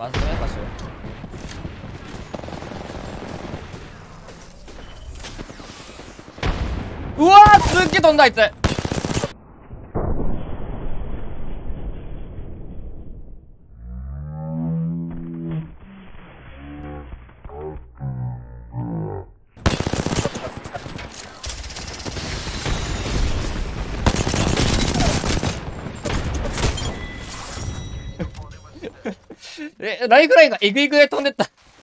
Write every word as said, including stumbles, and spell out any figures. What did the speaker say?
まずね場所。うわーすっげえ飛んだあいつ。え、ライフラインがエグエグで飛んでった。